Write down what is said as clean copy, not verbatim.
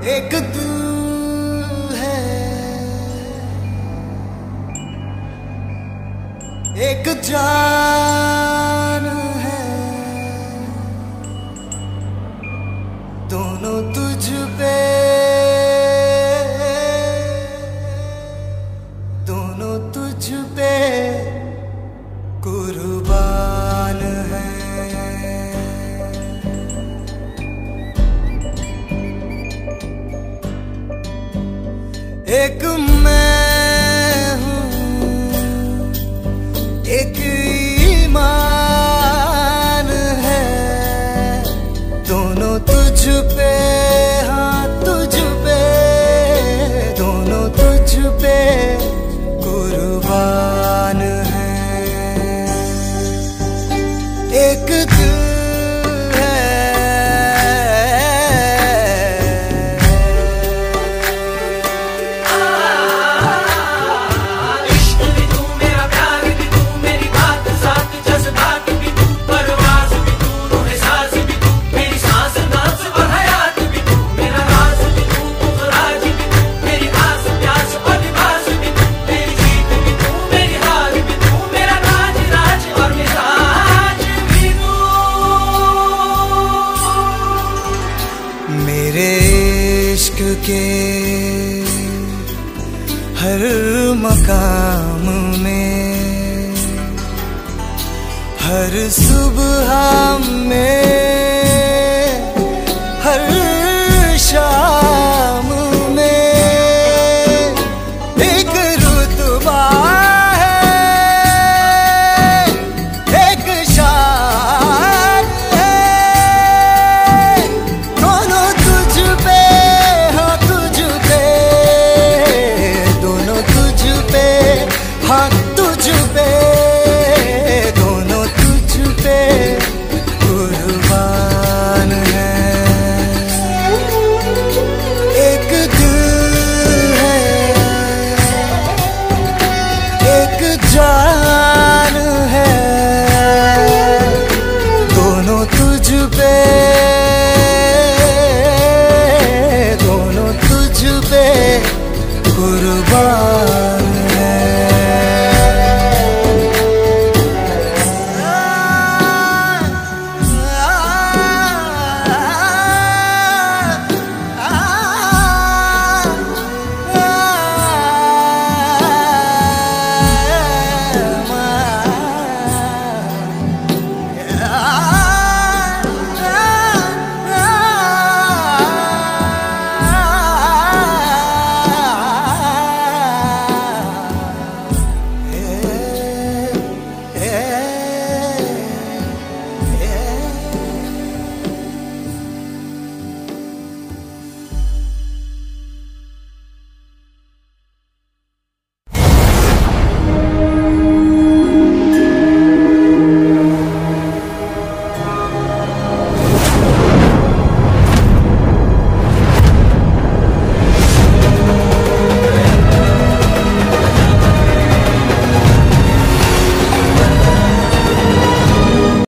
एक दिल है, एक जान है, दोनों तुझ पे, दोनों तुझ पे कुर्बान है। एक मैं हूँ, एक ईमान है, दोनों तुझ पे, हाँ तुझ पे, दोनों तुझ पे कुर्बान है। एक दिल मेरे इश्क के हर मकाम में, हर सुबह में